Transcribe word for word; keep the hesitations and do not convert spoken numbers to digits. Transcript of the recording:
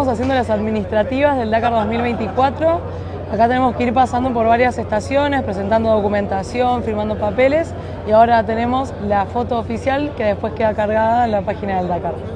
estamos haciendo las administrativas del Dakar dos mil veinticuatro. Acá tenemos que ir pasando por varias estaciones, presentando documentación, firmando papeles y ahora tenemos la foto oficial que después queda cargada en la página del Dakar.